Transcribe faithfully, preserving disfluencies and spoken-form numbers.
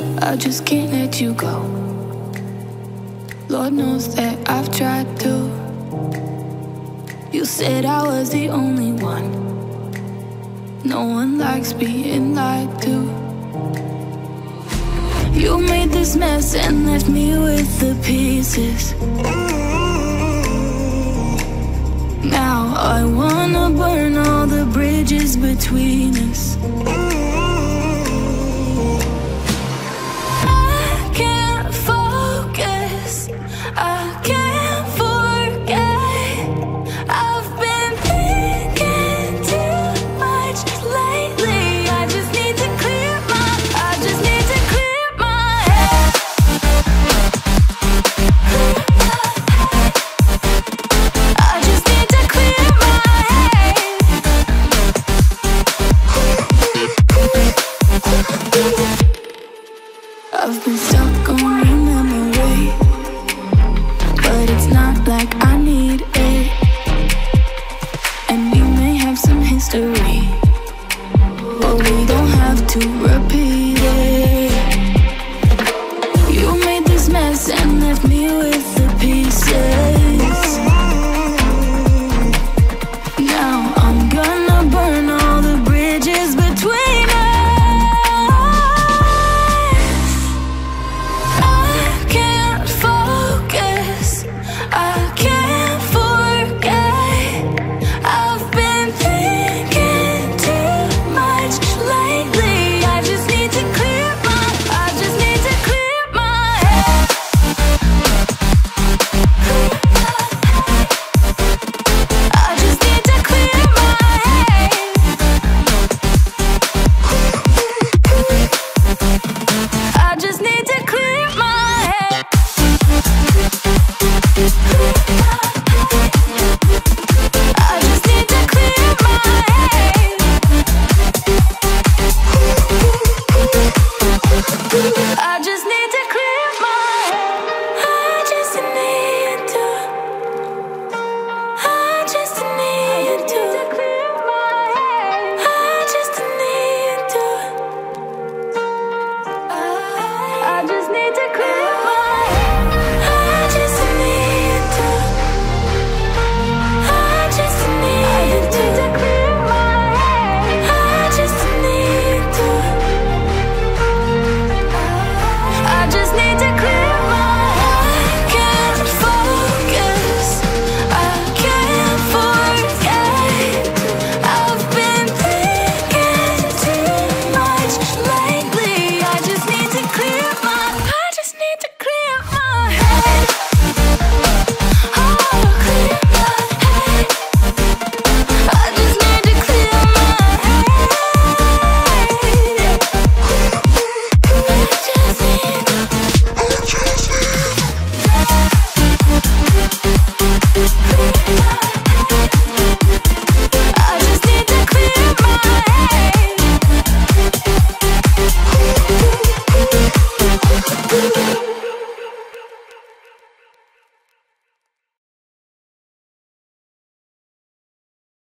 I just can't let you go. Lord knows that I've tried to. You said I was the only one. No one likes being lied to. You made this mess and left me with the pieces. Now I wanna burn all the bridges between us. I've been stuck on your memory, but it's not like I need it. And we may have some history, but we don't have to repeat it.